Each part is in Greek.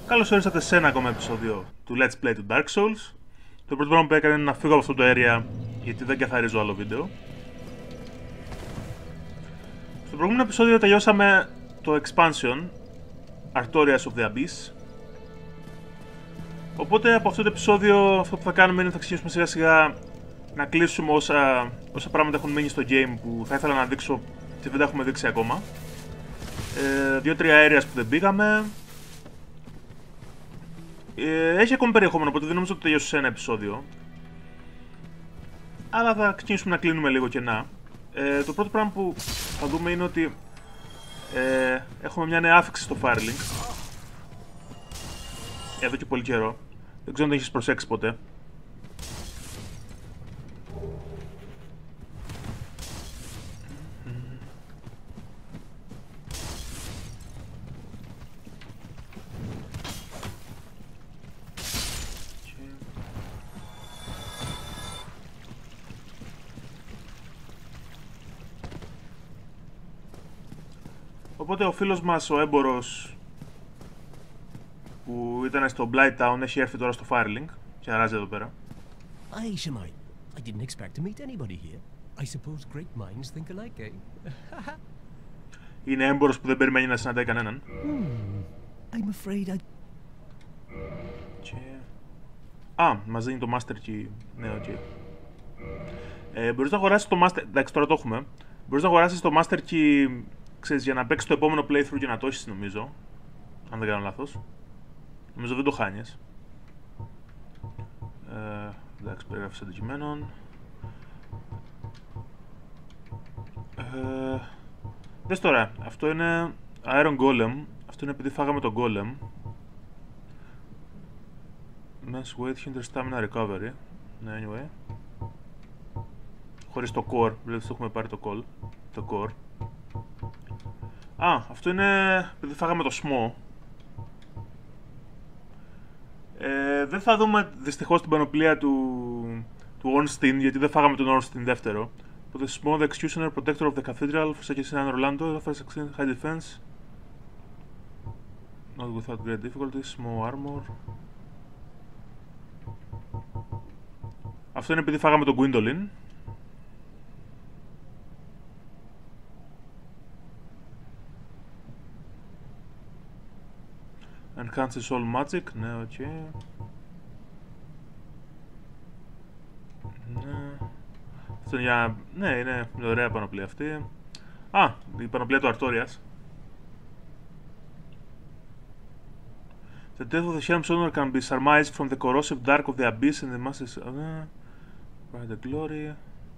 Καλώς ήρθατε σε ένα ακόμα επεισόδιο του Let's Play του Dark Souls. Το πρώτο πράγμα που έκανα είναι να φύγω από αυτό το area, γιατί δεν καθαρίζω άλλο βίντεο. Στο προηγούμενο επεισόδιο τελειώσαμε το expansion Artorias of the Abyss. Οπότε από αυτό το επεισόδιο αυτό που θα κάνουμε είναι θα ξεκινήσουμε σιγά σιγά να κλείσουμε όσα πράγματα έχουν μείνει στο game που θα ήθελα να δείξω και δεν τα έχουμε δείξει ακόμα. 2-3 areas που δεν πήγαμε. Έχει ακόμη περιεχόμενο, οπότε δεν νομίζω ότι τελειώσει σε ένα επεισόδιο. Αλλά θα ξεκινήσουμε να κλείνουμε λίγο κενά. Το πρώτο πράγμα που θα δούμε είναι ότι έχουμε μια νέα άφιξη στο Firelink. Εδώ και πολύ καιρό. Δεν ξέρω αν το έχεις προσέξει ποτέ. Οπότε ο φίλος μας, ο έμπορος που ήταν στο Blight Town, έχει έρθει τώρα στο Firelink και αράζει εδώ πέρα. Aye, Shemai. I didn't expect to meet anybody here. I suppose great minds think alike, eh? Είναι έμπορος που δεν περιμένει να συναντάει κανέναν. I'm afraid I... Και... Α, μας δίνει το Master Key. Ναι, οκ. Μπορείς να αγοράσεις το Master... Εντάξει, τώρα το έχουμε. Μπορείς να αγοράσεις το Master Key, ξέρεις, για να παίξεις το επόμενο playthrough και να το έχεις, νομίζω. Αν δεν κάνω λάθος. Νομίζω δεν το χάνεις. Εντάξει, περιγράφηση αντικειμένων. Δες τώρα, αυτό είναι Iron Golem. Αυτό είναι επειδή φάγαμε τον Golem. Mass weight hinder stamina recovery. Ναι, anyway. Χωρίς το core, δηλαδή το έχουμε πάρει το core. Α, αυτό είναι επειδή φάγαμε το Smough. Δεν θα δούμε δυστυχώς την πανοπλία του Ornstein, γιατί δεν φάγαμε τον Ornstein δεύτερο. Οπότε Smough, the Executioner, Protector of the Cathedral, Forsaken in Orlando, offers high defense. Not without great difficulty, Smough armor. Αυτό είναι επειδή φάγαμε τον Gwendolyn. Enhances all magic, ναι, οκ. Ναι. Αυτό είναι για... Ναι, είναι μια ωραία πανοπλία αυτή. Α, η πανοπλία του Artorias. The death of the Helm's Honor can be surmised from the corrosive dark of the abyss and the masses... By the glory...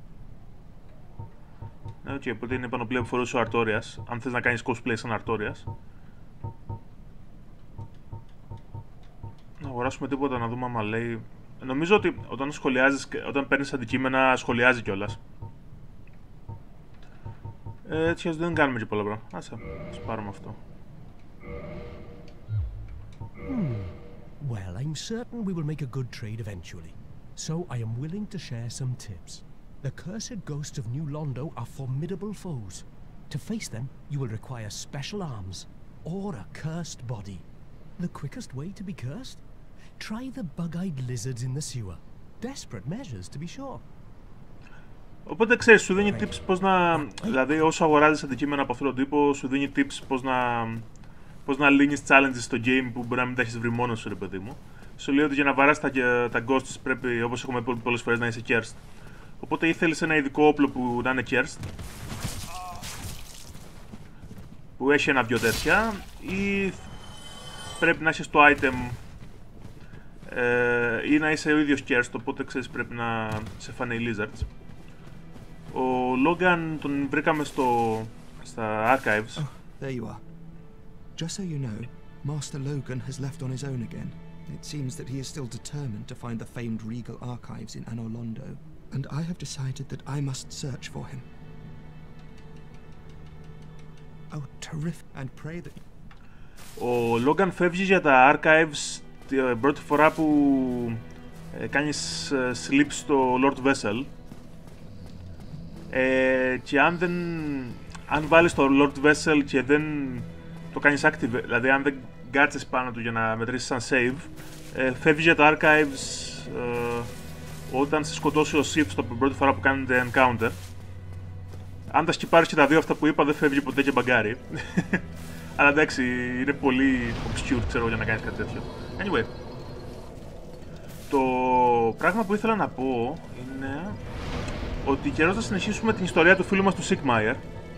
Ναι, οκ, οπότε είναι η πανοπλία που φορούσε ο Artorias. Αν θες να κάνεις cosplay σαν Artorias. Να αγοράσουμε τίποτα, να δούμε άμα λέει... Νομίζω ότι όταν σχολιάζεις, όταν παίρνεις αντικείμενα, σχολιάζει κιόλας. Έτσι δεν κάνουμε και πολλά πράγματα. Άσε, ας πάρουμε αυτό. Well, I'm certain we will make a good trade eventually. So I am willing to share some tips. The cursed ghosts of New Londo are formidable foes. To face them, you will require special arms or a cursed body. The quickest way to be cursed? Try the bug-eyed lizards in the sewer. Desperate measures, to be sure. Οπότε ξέρεις, σου δίνει tips πώς να... Δηλαδή, όσο αγοράζεις αντικείμενα από αυτόν τον τύπο, σου δίνει tips πώς να λύνεις challenges στο game που μπορεί να μην τα έχεις βρει μόνος σου, ρε παιδί μου. Σου λέει ότι για να βαράσεις τα ghosts πρέπει, όπως έχουμε πει πολλές φορές, να είσαι cursed. Οπότε ή θέλεις ένα ειδικό όπλο που να είναι cursed, που έχει ένα-δυο τέτοια, ή πρέπει να έχεις το item ή να είσαι ο ίδιος cursed, οπότε ξέρεις πρέπει να σε φάνε οι lizards. Ο Logan τον βρήκαμε στα archives. Oh, there you are. Just so you know, Master Logan has left on his own again. It seems that he is still determined to find the famed regal archives in Anor Londo, and I have decided that I must search for him. Oh, terrific! And pray that... Ο Logan φεύγει για τα archives την πρώτη φορά που κάνεις sleep στο Lord Vessel. Και αν βάλεις το Lord Vessel και δεν το κάνεις active, δηλαδή αν δεν γκάτσες πάνω του για να μετρήσει σαν save. Φεύγει για τα archives όταν σε σκοτώσει ο Sif την πρώτη φορά που κάνετε encounter. Αν τα σκυπάρεις και τα δύο αυτά που είπα, δεν φεύγει ποτέ και μπαγκάρι. Αλλά εντάξει, είναι πολύ obscure, ξέρω, για να κάνεις κάτι τέτοιο. Anyway, το πράγμα που ήθελα να πω είναι ότι καιρός να συνεχίσουμε την ιστορία του φίλου μας του Sigmire.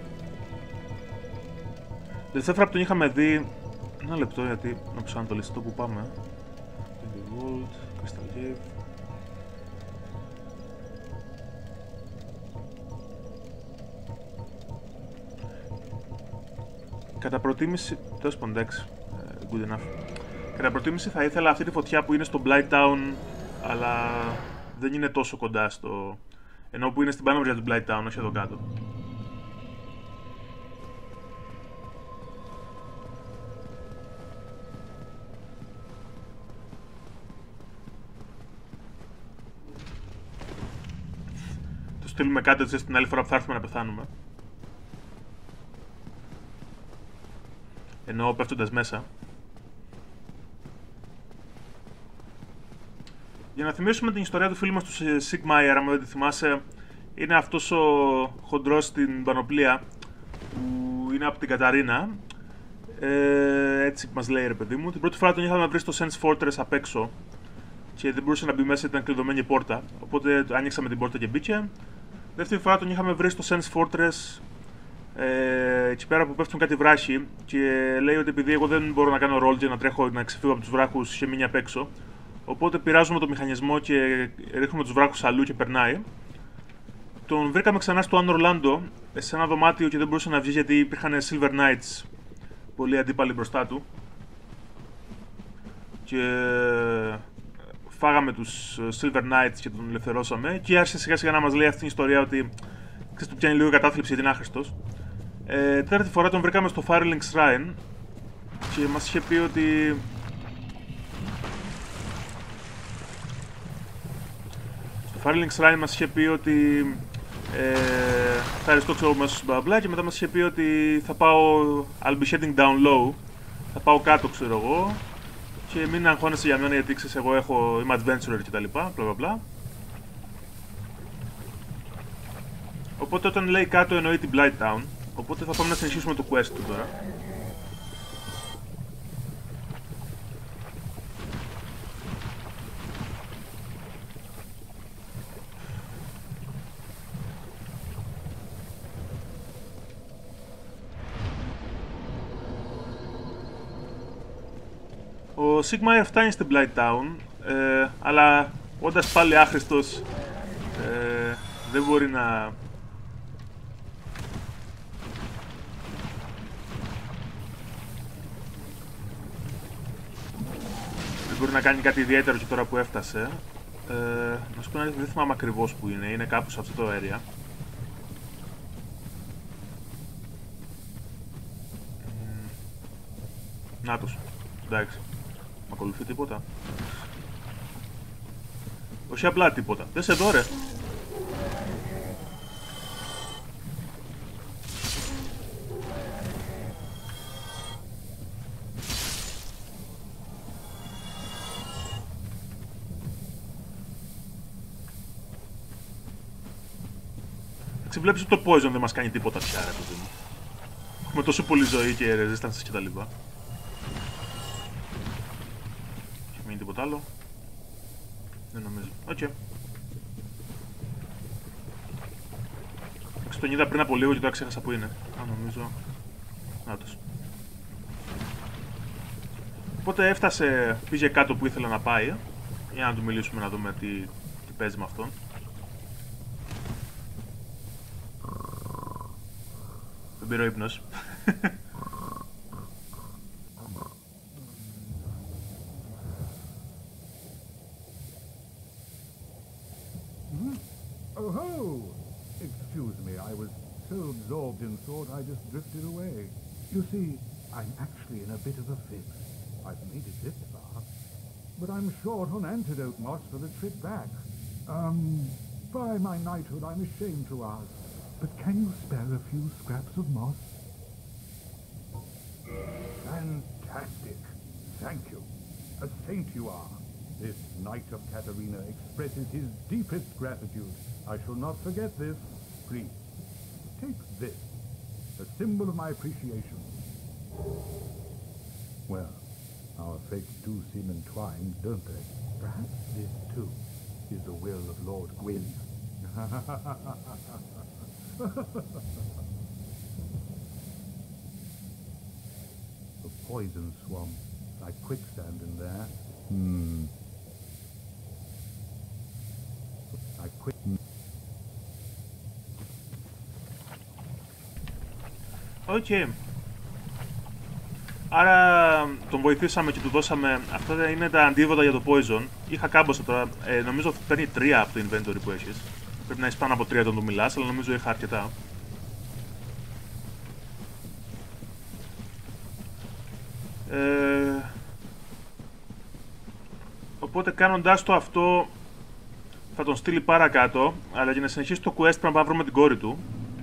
Τελευταία φορά που τον είχαμε δει... Ένα λεπτό, γιατί να προσανατολιστώ που πάμε. Vault, Crystal Cave. Κατά προτίμηση... Τέλος πάντων, εντάξει. Good enough. Κατά προτίμηση θα ήθελα αυτή τη φωτιά που είναι στο Blight Town, αλλά δεν είναι τόσο κοντά στο... Ενώ που είναι στην πάνω μεριά του Blight Town, όχι εδώ κάτω. Το στείλουμε κάτω έτσι την άλλη φορά που θα έρθουμε να πεθάνουμε. Ενώ πέφτοντας μέσα. Για να θυμίσουμε την ιστορία του φίλου μας του Sigmire, αν δεν τη θυμάσαι, είναι αυτός ο χοντρός στην πανοπλία που είναι από την Καταρίνα. Έτσι μας λέει, ρε παιδί μου. Την πρώτη φορά τον είχαμε βρει στο Sense Fortress απ' έξω και δεν μπορούσε να μπει μέσα, ήταν κλειδωμένη η πόρτα. Οπότε ανοίξαμε την πόρτα και μπήκε. Δεύτερη φορά τον είχαμε βρει στο Sense Fortress εκεί πέρα που πέφτουν κάτι βράχοι και λέει ότι επειδή εγώ δεν μπορώ να κάνω roll και να τρέχω να ξεφύγω από τους βράχους, είχε μείνει απ' έξω. Οπότε πειράζουμε το μηχανισμό και ρίχνουμε τους βράχους αλλού και περνάει. Τον βρήκαμε ξανά στο Anor Londo, σε ένα δωμάτιο και δεν μπορούσε να βγει γιατί υπήρχαν Silver Knights πολλοί αντίπαλοι μπροστά του. Και φάγαμε τους Silver Knights και τον ελευθερώσαμε και άρχισε σιγά σιγά να μας λέει αυτή την ιστορία ότι ξέρεις, του πιάνει λίγο η κατάθλιψη γιατί είναι άχρηστος. Τέταρτη φορά τον βρήκαμε στο Firelink Shrine και μας είχε πει ότι Firelink Shrine μας είχε πει ότι θα αριστώ ξέρω μέσα στους μπαμπλά και μετά μας είχε πει ότι θα πάω I'll be heading down low, θα πάω κάτω ξέρω εγώ και μην αγχώνεσαι για μένα γιατί ξέρεις εγώ είμαι adventurer και τα λοιπά, bla bla bla. Οπότε όταν λέει κάτω εννοεί την Blight Town, οπότε θα πάμε να συνεχίσουμε το quest του τώρα. Ο Sigmire φτάνει στην Blight Town, αλλά όντας πάλι άχρηστος δεν μπορεί να... Δεν μπορεί να κάνει κάτι ιδιαίτερο και τώρα που έφτασε. Να σου πω δεν θυμάμαι ακριβώς που είναι κάπου σε αυτό το area. Νάτος, εντάξει. Μ' ακολουθεί τίποτα? Όχι απλά τίποτα. Δες εδώ ρε. Έτσι βλέπεις ότι το poison δεν μας κάνει τίποτα πια ρε παιδί μου. Έχουμε τόσο πολύ ζωή και resistance και τα λοιπά. Έχει μείνει τίποτα άλλο? Δεν νομίζω. Οκ. Τον είδα πριν από λίγο και τώρα ξέχασα που είναι. Νομίζω... Νάτος. Οπότε έφτασε, πήγε κάτω που ήθελα να πάει. Για να του μιλήσουμε να δούμε τι παίζει με αυτόν. Δεν πήρε ο ύπνος. Excuse me, I was so absorbed in thought I just drifted away. You see, I'm actually in a bit of a fix. I've made it this far, but I'm short on antidote moss for the trip back. By my knighthood, I'm ashamed to ask, but can you spare a few scraps of moss? Fantastic. Thank you. A saint you are. This Knight of Katarina expresses his deepest gratitude. I shall not forget this. Please, take this, a symbol of my appreciation. Well, our fates do seem entwined, don't they? Perhaps this, too, is the will of Lord Gwyn. The poison swamp, like quicksand in there. Like Οκ. Άρα τον βοηθήσαμε και του δώσαμε. Αυτά είναι τα αντίδοτα για το poison. Είχα κάμποσα τώρα. Νομίζω παίρνει 3 από το inventory που έχεις. Πρέπει να έχεις πάνω από 3 όταν του μιλάς, αλλά νομίζω είχα αρκετά. Οπότε κάνοντάς το αυτό θα τον στείλει παρακάτω, αλλά για να συνεχίσει το quest πρέπει να βρούμε την κόρη του.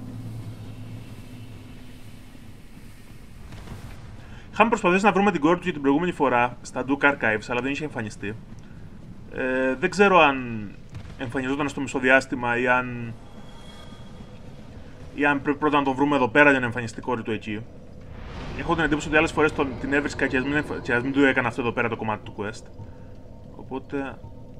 Είχαμε προσπαθήσει να βρούμε την κόρη του για την προηγούμενη φορά στα Duke Archives, αλλά δεν είχε εμφανιστεί. Δεν ξέρω αν εμφανιζόταν στο μεσοδιάστημα ή αν πρέπει πρώτα να τον βρούμε εδώ πέρα για να εμφανιστεί η κόρη του εκεί. Έχω την εντύπωση ότι άλλες φορές την έβρισκα και ας μην του έκανα αυτό εδώ πέρα το κομμάτι του quest. Οπότε...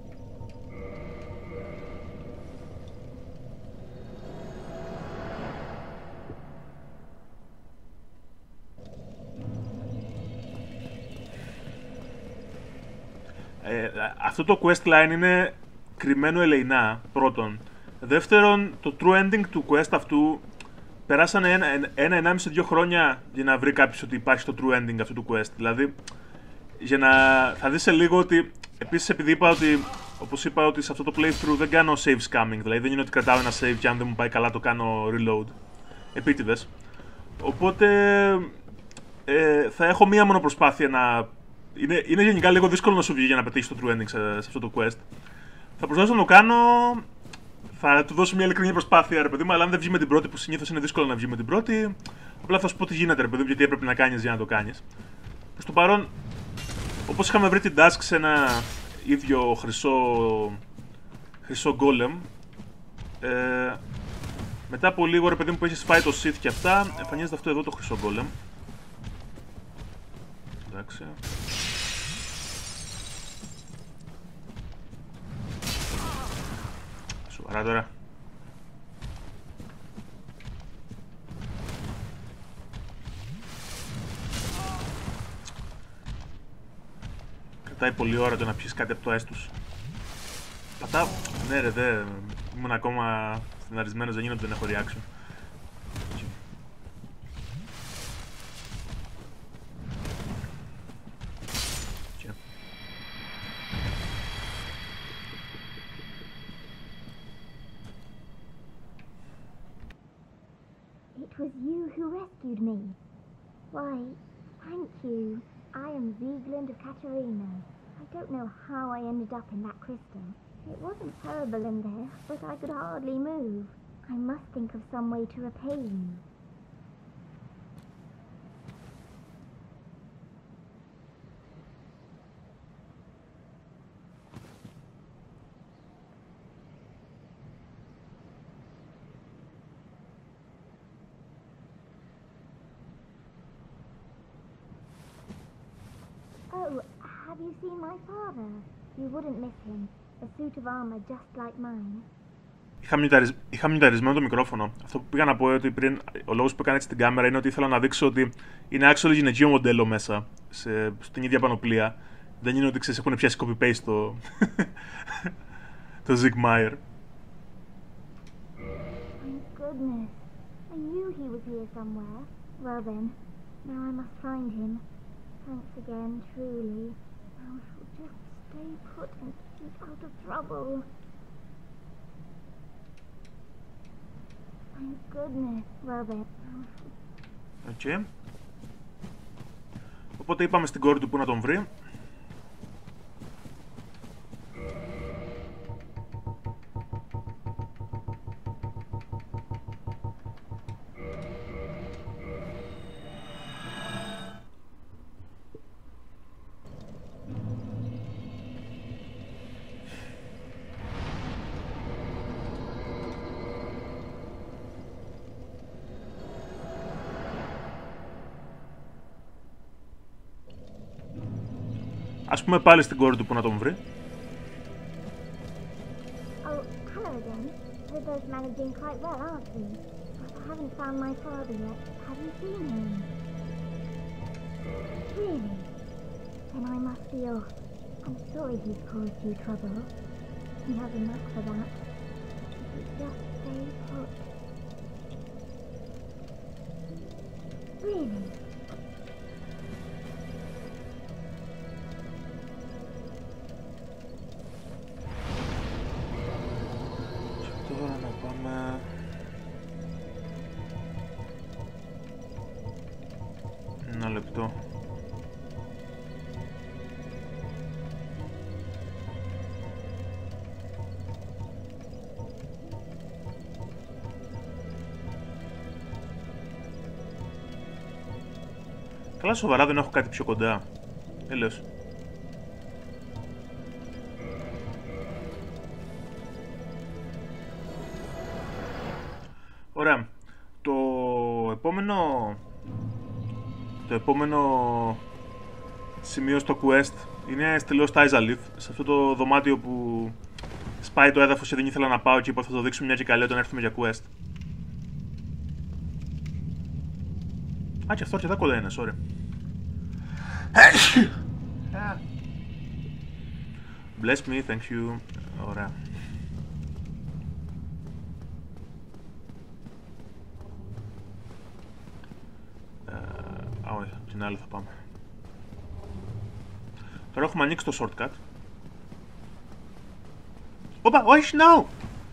αυτό το quest line είναι κρυμμένο ελεεινά, πρώτον. Δεύτερον, το true ending του quest αυτού περάσανε 1,5-2 χρόνια για να βρει κάποιος ότι υπάρχει το true ending αυτού του quest. Δηλαδή, για να... θα δεις σε λίγο ότι... Επίσης, επειδή είπα ότι... Όπως είπα ότι σε αυτό το playthrough δεν κάνω save scamming. Δηλαδή, δεν είναι ότι κρατάω ένα save και αν δεν μου πάει καλά το κάνω reload. Επίτηδες. Οπότε... θα έχω μία μόνο προσπάθεια να... Είναι γενικά λίγο δύσκολο να σου βγει για να πετύχει το true ending σε αυτό το quest. Θα προσπαθήσω να το κάνω. Θα του δώσω μια ειλικρινή προσπάθεια, ρε παιδί μου, αλλά αν δεν βγει με την πρώτη, που συνήθως είναι δύσκολο να βγει με την πρώτη, απλά θα σου πω τι γίνεται, ρε παιδί μου, γιατί έπρεπε να κάνεις για να το κάνεις. Προς το παρόν, όπως είχαμε βρει την task σε ένα ίδιο χρυσό golem, μετά από λίγο, ρε παιδί μου, που έχεις φάει το Sith και αυτά, εμφανίζεται αυτό εδώ το χρυσό golem. Εντάξει. Σοβαρά τώρα. Κρατάει πολλή ώρα το να πιεις κάτι από το έστους. Πατάω. Ναι ρε, δεν ήμουν ακόμα στεναρισμένος, δεν γίνονται, δεν έχω reaction. It was you who rescued me. Why, thank you. I am Vigeland of Katarina. I don't know how I ended up in that crystal. It wasn't terrible in there, but I could hardly move. I must think of some way to repay you. Oh, have you seen my father? You wouldn't miss him. A suit of armor just like mine. Είχα μιουταρισμένο το μικρόφωνο. Αυτό που πήγα να πω ότι πριν, ο λόγος που έκανα έτσι την κάμερα είναι ότι ήθελα να δείξω ότι είναι actually γυναικείο μοντέλο μέσα, στην ίδια πανοπλία. Δεν είναι ότι ξέρεις έχουν πιάσει copy-paste το Zigmire. Thank goodness. I knew he was here somewhere. Well then, now I must find him. Thanks again, truly. Now I shall just stay put and keep out of trouble. Thank goodness. Well then, now I shall... Okay. Οπότε είπαμε στην κόρη του που να τον βρει. Ας πούμε πάλι στην κόρη του που να τον βρει. Oh, hello again. We're both managing quite well, aren't we? But I haven't found my father yet. Have you seen him? Really? Then I must be off. I'm sorry he's caused you trouble. He has a knack for that. If you just stay put. Really? Τώρα να πάμε... Ένα λεπτό. Καλά σοβαρά δεν έχω κάτι πιο κοντά. Έλεος. Ωραία. Το επόμενο σημείο στο quest είναι στελώς στα Izalith, σε αυτό το δωμάτιο που σπάει το έδαφος και δεν ήθελα να πάω και είπα θα το δείξουμε μια και καλή όταν έρθουμε για quest. Α, και αυτό αρκετά κοντά είναι, sorry. Bless me, thank you. Ωραία. Όχι, την άλλη θα πάμε. Τώρα έχουμε ανοίξει το shortcut. Όπα, όχι, no!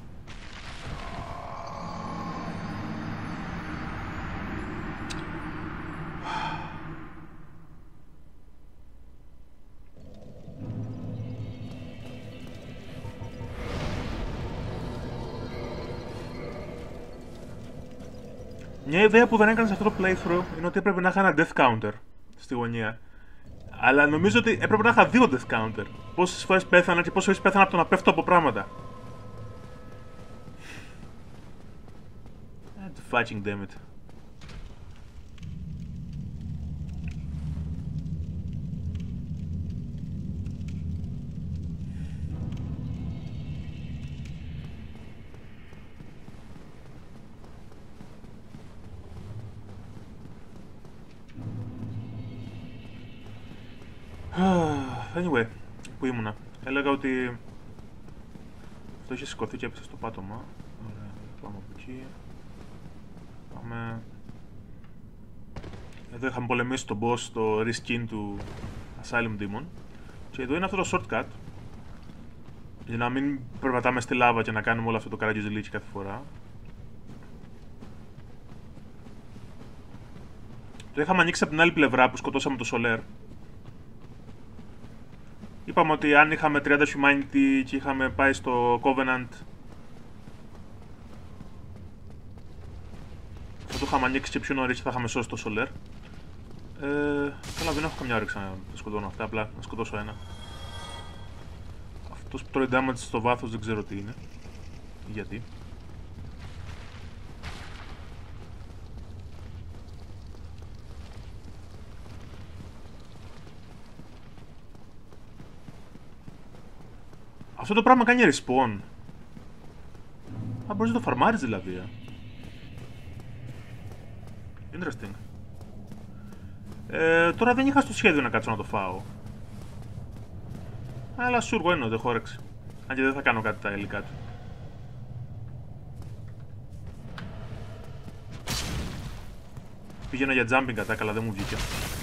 Μια ιδέα που δεν έκανε σε αυτό το playthrough είναι ότι έπρεπε να είχα ένα death counter στη γωνία. Αλλά νομίζω ότι έπρεπε να είχα 2 death counter. Πόσες φορές πέθανα και πόσες φορές πέθανα από το να πέφτω από πράγματα. Fucking damn it. Anyway, που ήμουνα. Έλεγα ότι αυτό είχε σηκωθεί και έπεσε στο πάτωμα. Ωραία, πάμε από εκεί. Πάμε... Εδώ είχαμε πολεμήσει τον boss στο reskin του Asylum Demon. Και εδώ είναι αυτό το shortcut. Για να μην περπατάμε στη λάβα και να κάνουμε όλο αυτό το καραγκιουζιλίκι κάθε φορά. Το είχαμε ανοίξει από την άλλη πλευρά που σκοτώσαμε το Soler. Είπαμε ότι αν είχαμε 30 humanity και είχαμε πάει στο Covenant θα το είχαμε ανοίξει και πιο νωρίς και θα είχαμε σώσει το Soler. Καλά, δεν έχω καμιά όρεξη να τα σκοτώνω αυτά, απλά να σκοτώσω ένα. Αυτός που τρώει damage στο βάθος δεν ξέρω τι είναι. Γιατί. Αυτό το πράγμα κάνει respawn. Α, μπορείς να το φαρμάρεις δηλαδή. Interesting. Τώρα δεν είχα στο σχέδιο να κάτσω να το φάω. Αλλά sure, why not, έχω όρεξη. Αν και δεν θα κάνω κάτι τα υλικά του. Πήγαινα για jumping attack, αλλά δεν μου βγήκε.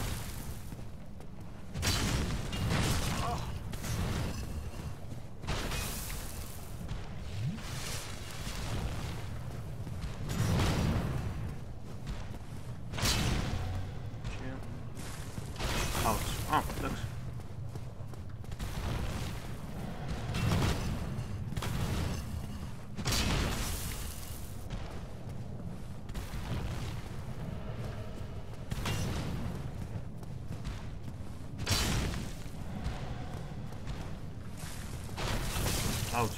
Ouch.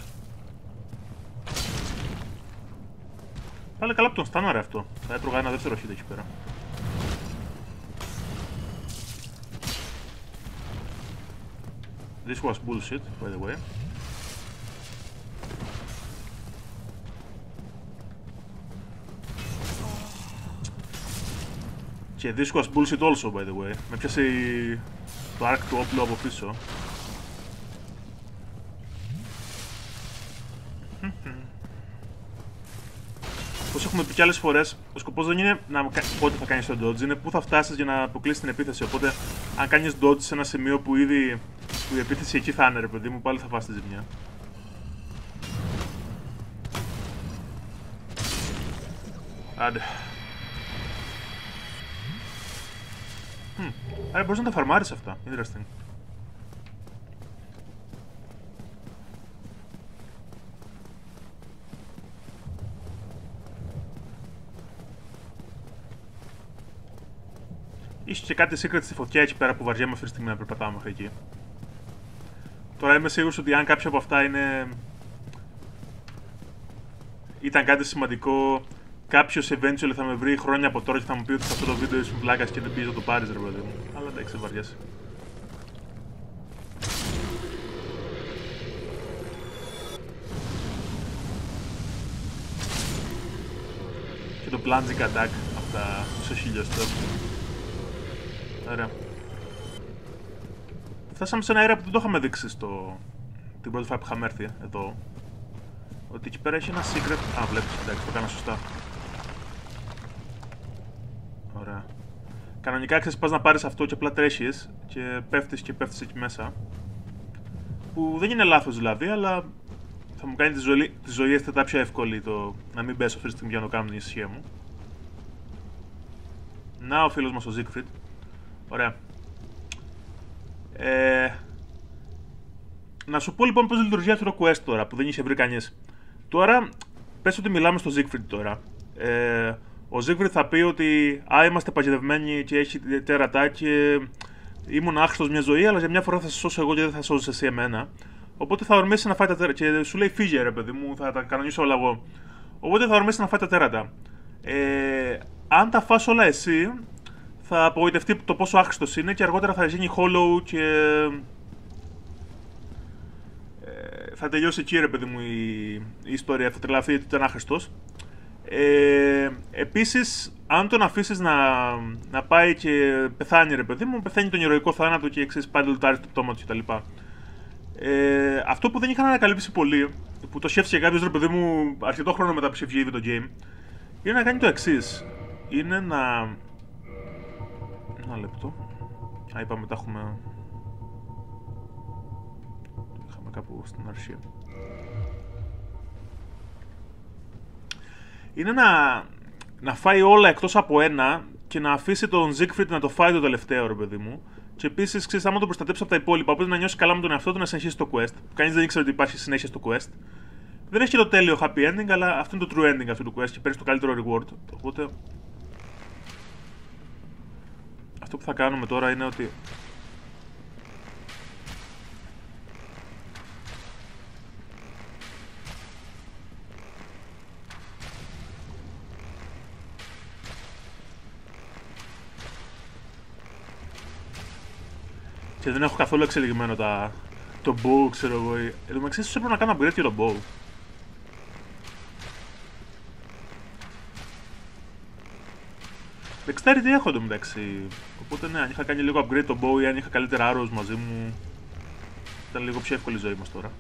Πάλι καλά που τον στάναρε αυτό. Θα έτρωγα ένα δεύτερο hit εκεί πέρα. This was bullshit, by the way. Και this was bullshit also, by the way. Με πιάσε το arc του όπλου από πίσω. Όπως έχουμε πει κι άλλες φορές, ο σκοπός δεν είναι πότε θα κάνεις το dodge, είναι πού θα φτάσεις για να αποκλείσεις την επίθεση. Οπότε, αν κάνεις dodge σε ένα σημείο που ήδη η επίθεση εκεί θα είναι, ρε παιδί μου, πάλι θα φας τη ζημιά. Άντε. Άρα μπορείς να τα φαρμάρεις αυτά. Interesting. Ίσως και κάτι secret στη φωτιά εκεί πέρα που βαριέμαι αυτή τη στιγμή να περπατάω μέχρι εκεί. Τώρα είμαι σίγουρος ότι αν κάποιο από αυτά ήταν κάτι σημαντικό, κάποιος eventually θα με βρει χρόνια από τώρα και θα μου πει ότι σε αυτό το βίντεο ήσουν βλάκας και δεν πήγες να το πάρεις, ρε παιδί μου. Αλλά εντάξει, βαριέσαι. Και το plunging attack από τα μισό χιλιοστό. Ωραία. Φτάσαμε σε ένα αέρα που δεν το είχαμε δείξει την πρώτη φορά που είχαμε έρθει εδώ. Ότι εκεί πέρα έχει ένα secret. Α, βλέπεις, εντάξει, το έκανα σωστά. Ωραία. Κανονικά ξέρεις, πας να πάρεις αυτό και απλά τρέχεις και πέφτεις εκεί μέσα. Που δεν είναι λάθος δηλαδή, αλλά θα μου κάνει τη ζωή αισθητά πιο εύκολη το να μην πέσω αυτή τη στιγμή για να το κάνω την ησυχία μου. Να ο φίλος μας ο Siegfried. Ωραία. Να σου πω λοιπόν πώς λειτουργεί αυτό το quest τώρα που δεν είχε βρει κανείς. Τώρα, πες ότι μιλάμε στο Siegfried τώρα. Ο Siegfried θα πει ότι είμαστε παγιδευμένοι και έχει τέρατα και ήμουν άχρηστος μια ζωή, αλλά για μια φορά θα σε σώσω εγώ και δεν θα σώσεις εσύ εμένα. Οπότε θα ορμήσει να φάει τα τέρατα. Και σου λέει φύγε ρε παιδί μου, θα τα κανονίσω όλα εγώ. Οπότε θα ορμήσει να φάει τα τέρατα. Αν τα φας όλα εσύ, θα απογοητευτεί το πόσο άχρηστος είναι και αργότερα θα γίνει hollow και θα τελειώσει εκεί ρε παιδί μου η ιστορία, θα τρελαθεί ότι ήταν άχρηστος. Επίσης, αν τον αφήσεις να πάει και πεθάνει ρε παιδί μου, πεθαίνει τον ηρωικό θάνατο και ξέρεις πάλι λουτάρεις το πτώμα του κτλ. Αυτό που δεν είχαν ανακαλύψει πολύ, που το σκέφτηκε κάποιος ρε παιδί μου αρκετό χρόνο μετά που είχε βγει ήδη το game, είναι να κάνει το εξής. Είναι να... Ένα λεπτό. Α, είπαμε τα έχουμε... Το είχαμε κάπου στην αρχή. Είναι να φάει όλα εκτός από ένα και να αφήσει τον Siegfried να το φάει το τελευταίο ρε παιδί μου. Και επίσης, ξέρεις, άμα τον προστατέψει από τα υπόλοιπα, οπότε να νιώσει καλά με τον εαυτό του να συνεχίσει το quest. Κανείς δεν ήξερε ότι υπάρχει συνέχεια στο quest. Δεν έχει και το τέλειο happy ending, αλλά αυτό είναι το true ending αυτού του quest και παίρνει το καλύτερο reward. Οπότε... Αυτό που θα κάνουμε τώρα είναι ότι... Και δεν έχω καθόλου εξελιγμένο το bow, ξέρω εγώ. Εδώ με ξέρεις, έπρεπε να κάνω upgrade και το bow. Dexterity έχω εδώ μεταξύ. Οπότε ναι, αν είχα κάνει λίγο upgrade το bow ή αν είχα καλύτερα arrows μαζί μου, ήταν λίγο πιο εύκολη η ζωή μας τώρα.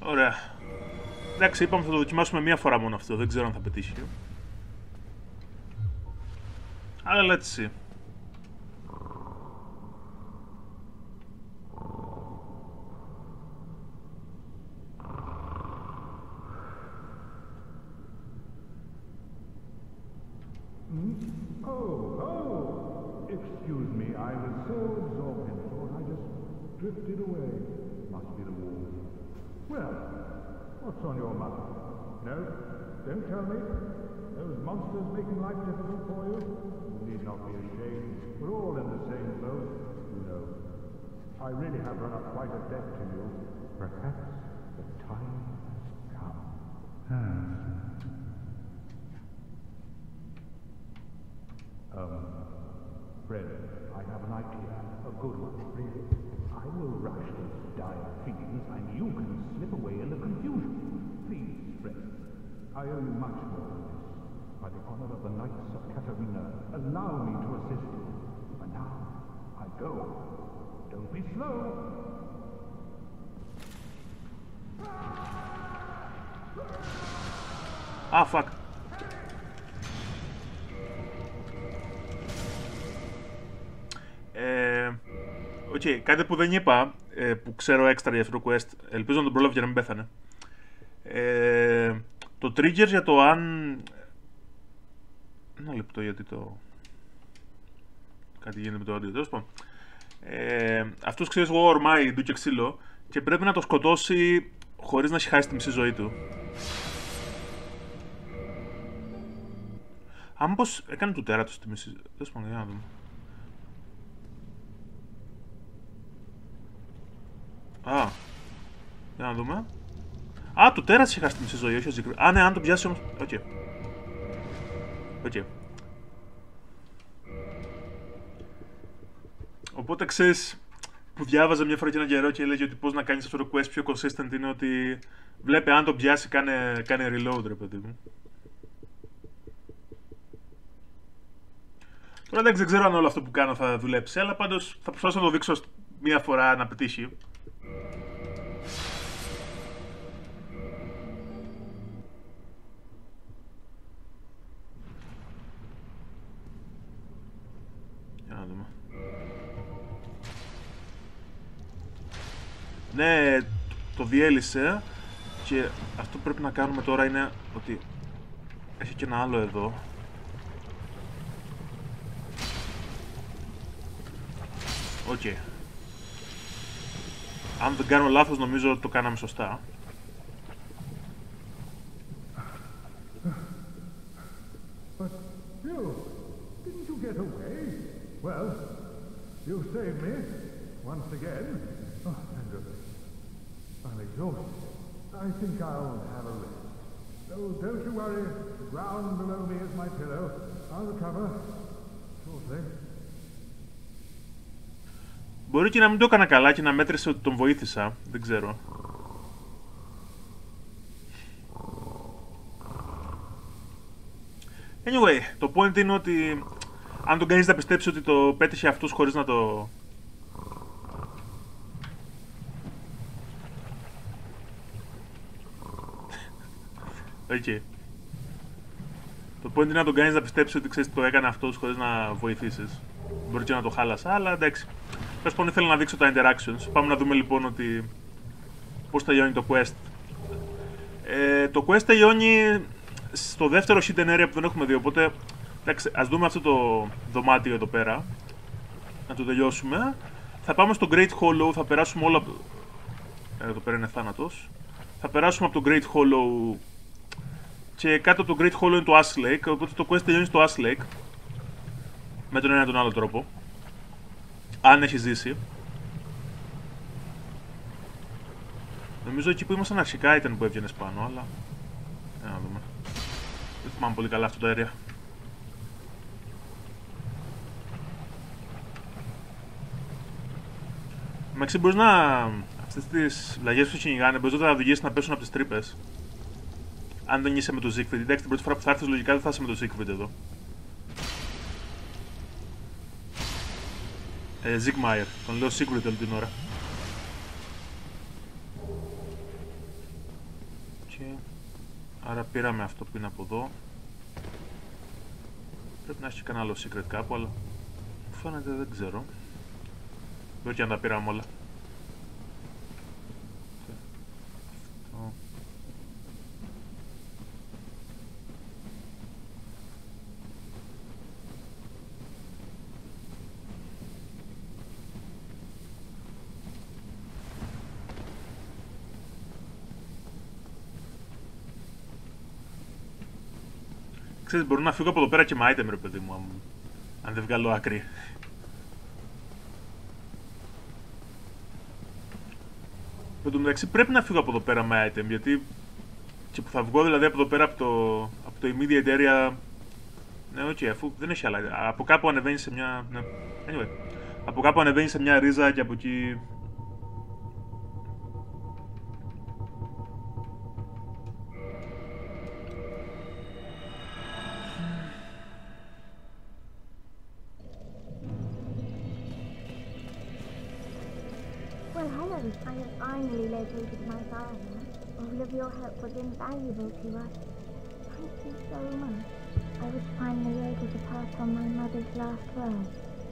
Ωραία. Εντάξει, είπαμε θα το δοκιμάσουμε μία φορά μόνο αυτό. Δεν ξέρω αν θα πετύχει. Αλλά let's see. Oh, excuse me, I was so absorbed in thought I just drifted away. Must be the wall. Well, what's on your mind? No? Don't tell me? Those monsters making life difficult for you? You need not be ashamed. We're all in the same boat, you know. I really have run up quite a debt to you. Perhaps the time has come. Fred, I have an idea. A good one, really. I will rush those dire fiends, and you can slip away in the confusion. Please, Fred. I owe you much more than this. By the honor of the Knights of Katarina, allow me to assist you. And now, I go. Don't be slow. Ah, fuck. Okay, κάτι που δεν είπα, που ξέρω έξτρα για αυτό το quest, ελπίζω να τον προλάβει και να μην πέθανε. Το trigger για το αν... Ένα λεπτό γιατί το... Κάτι γίνεται με το audio, τέλος πάντων. Αυτός ξέρεις εγώ ορμάει ντου και ξύλο και πρέπει να το σκοτώσει χωρίς να έχει χάσει τη μισή ζωή του. Αν πως έκανε του τέρατος τη μισή... Τέλος πάντων, για να δούμε. Α, για να δούμε. Α, το τέρας είχε χάσει τη μισή ζωή, όχι ο Ζίγκριτ. Α, ναι, αν το πιάσει όμως... Οκ. Οκ. Οπότε ξέρεις, που διάβαζα μια φορά και ένα καιρό και έλεγε ότι πώς να κάνεις αυτό το quest πιο consistent είναι ότι βλέπει αν το πιάσει κάνε reload, ρε παιδί μου. Τώρα εντάξει, δεν ξέρω αν όλο αυτό που κάνω θα δουλέψει, αλλά πάντως θα προσπαθήσω να το δείξω μια φορά να πετύχει. Για να δούμε. Ναι, το διέλυσε και αυτό που πρέπει να κάνουμε τώρα είναι ότι έχει και ένα άλλο εδώ. Οκ. Αν δεν κάνω λάθος νομίζω ότι το κάναμε σωστά. But you, didn't you get away? Well, you saved me once again. Oh, thank goodness. I'm exhausted. I think I'll have a rest. Oh, don't you worry. The ground below me is my pillow. I'll recover shortly. Μπορεί και να μην το έκανα καλά και να μέτρησε ότι τον βοήθησα. Δεν ξέρω. Anyway, το point είναι ότι αν τον κάνεις να πιστέψει ότι το πέτυχε αυτούς χωρίς να το... Okay. Το point είναι να τον κάνεις να πιστέψει ότι ξέρεις το έκανε αυτός χωρίς να βοηθήσεις. Μπορεί και να το χάλασα, αλλά εντάξει. Τέλος πάντων ήθελα να δείξω τα interactions. Πάμε να δούμε λοιπόν ότι πώς τελειώνει το quest. Το quest τελειώνει στο δεύτερο hidden area που δεν έχουμε δει, οπότε εντάξει, ας δούμε αυτό το δωμάτιο εδώ πέρα. Να το τελειώσουμε. Θα πάμε στο Great Hollow, θα περάσουμε όλα... Εδώ πέρα είναι θάνατος. Θα περάσουμε από το Great Hollow και κάτω από το Great Hollow είναι το Ash Lake, οπότε το quest τελειώνει στο Ash Lake. Με τον ένα ή τον άλλο τρόπο. Αν έχει ζήσει. Νομίζω εκεί που ήμασταν αρχικά ήταν που έβγαινες πάνω, αλλά... Για να δούμε. Δεν θυμάμαι πολύ καλά αυτό το area. Μαξί μπορείς να... Αυτές τις βλαγιές που σου κυνηγάνε, μπορείς να τα οδηγήσεις να πέσουν από τις τρύπες. Αν δεν είσαι με το Siegfried. Εντάξει, την πρώτη φορά που θα έρθεις λογικά δεν θα είσαι με το Siegfried εδώ. Zigmire, τον λέω Siegfried όλη την ώρα. Άρα πήραμε αυτό που είναι από εδώ. Πρέπει να έχει κανένα άλλο secret κάπου, αλλά μου φαίνεται δεν ξέρω. Μπορεί και αν τα πήραμε όλα. Αυτό. Ξέρεις, μπορώ να φύγω από εδώ πέρα και με item, ρε παιδί μου, αν δεν βγάλω άκρη. Εν τω μεταξύ πρέπει να φύγω από εδώ πέρα με item, γιατί και που θα βγω δηλαδή από εδώ πέρα από το immediate area. Ναι, ok, αφού δεν έχει άλλα. Από κάπου ανεβαίνει σε μια. Ναι. Anyway. Από κάπου ανεβαίνει σε μια ρίζα και από εκεί. Well, hello. I have finally located my father. All of your help was invaluable to us. Thank you so much. I was finally able to pass on my mother's last words.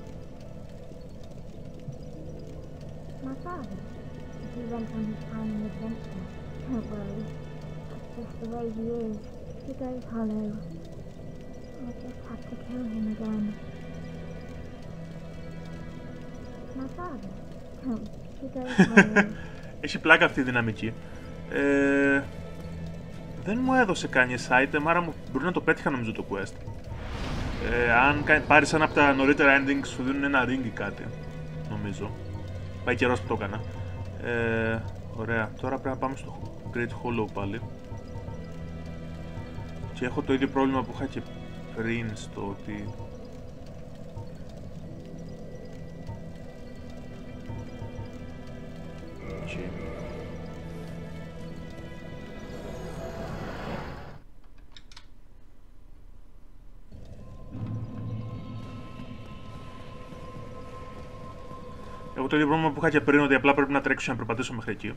My father? He went on his timing adventure. Don't worry. That's just the way he is. He goes hollow. I just have to kill him again. My father? Don't. Έχει πλάκα αυτή η δυναμική. Δεν μου έδωσε κανείς item, άρα μπορεί να το πέτυχα νομίζω το quest. Αν πάρεις ένα από τα νωρίτερα endings σου δίνουν ένα ring ή κάτι, νομίζω. Πάει καιρός που το έκανα. Ωραία, τώρα πρέπει να πάμε στο Great Hollow πάλι. Και έχω το ίδιο πρόβλημα που είχα και πριν στο ότι... Εγώ το ίδιο πρόβλημα που είχα και πριν, ότι απλά πρέπει να τρέξω να περπατήσω μέχρι εκεί.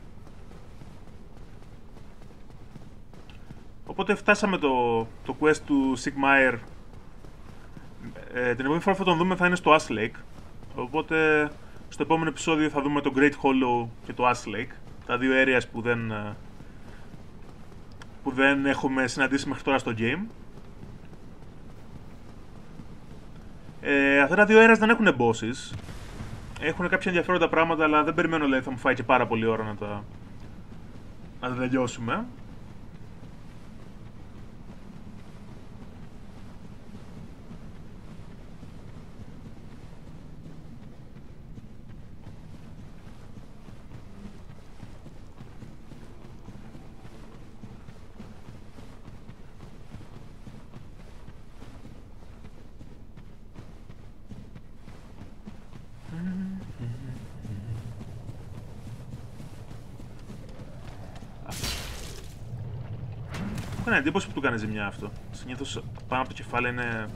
Οπότε φτάσαμε το quest του Sigmire. Την επόμενη φορά που θα τον δούμε θα είναι στο Ash Lake. Οπότε στο επόμενο επεισόδιο θα δούμε το Great Hollow και το Ash Lake. Τα δύο areas που δεν έχουμε συναντήσει μέχρι τώρα στο game. Αυτά τα δύο areas δεν έχουν bosses. Έχουν κάποια ενδιαφέροντα πράγματα, αλλά δεν περιμένω, δηλαδή θα μου φάει και πάρα πολύ ώρα να τα τελειώσουμε. Έχω ένα εντύπωση που του κάνει ζημιά αυτό. Συνήθως πάνω από το κεφάλι είναι...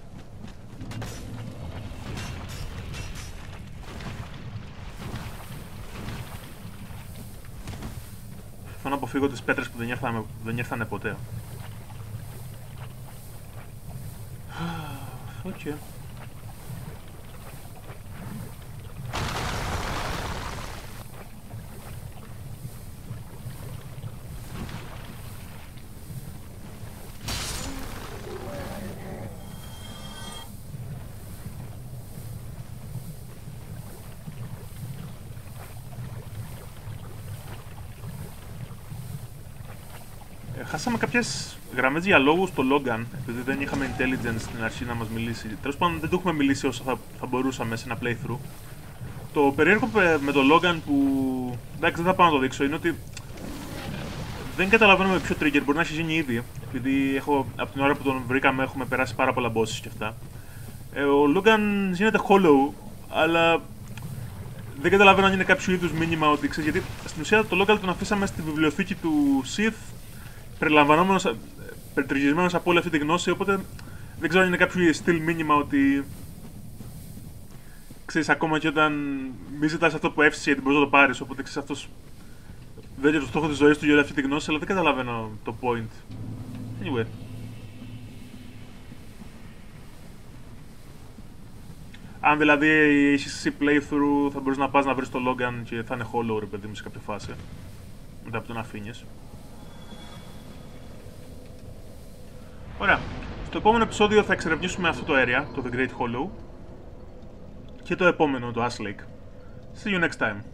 Θέλω να αποφύγω τις πέτρες που δεν ήρθανε ποτέ. Οκ. Χάσαμε κάποιες γραμμές διαλόγου στο Logan, επειδή δεν είχαμε intelligence στην αρχή να μας μιλήσει. Τέλος πάντων δεν το έχουμε μιλήσει όσο θα μπορούσαμε σε ένα playthrough. Το περίεργο με το Logan που... εντάξει, δεν θα πάω να το δείξω, είναι ότι δεν καταλαβαίνουμε ποιο trigger μπορεί να έχει γίνει ήδη, επειδή από την ώρα που τον βρήκαμε έχουμε περάσει πάρα πολλά bosses και αυτά. Ο Logan γίνεται hollow, αλλά δεν καταλαβαίνω αν είναι κάποιο είδους μήνυμα ότι ξέρεις, γιατί στην ουσία το Logan τον αφήσαμε στη βιβλιοθήκη του Sith, περιτριγισμένος από όλη αυτή τη γνώση, οπότε δεν ξέρω αν είναι κάποιο στυλ μήνυμα ότι ξέρεις, ακόμα και όταν μη ζητάς αυτό που εύσησε γιατί μπορείς να το πάρεις, οπότε ξέρεις, αυτός δεν είναι το στόχο της ζωής του για όλη αυτή τη γνώση, αλλά δεν καταλαβαίνω το point. Anyway. Αν δηλαδή είσαι εσύ playthrough, θα μπορείς να πας να βρεις το Logan και θα είναι hollow, ρε παιδί μου, σε κάποια φάση. Μετά από τον αφήνεις. Ωραία. Στο επόμενο επεισόδιο θα εξερευνήσουμε αυτό το area, το The Great Hollow. Και το επόμενο, το Ash Lake. See you next time.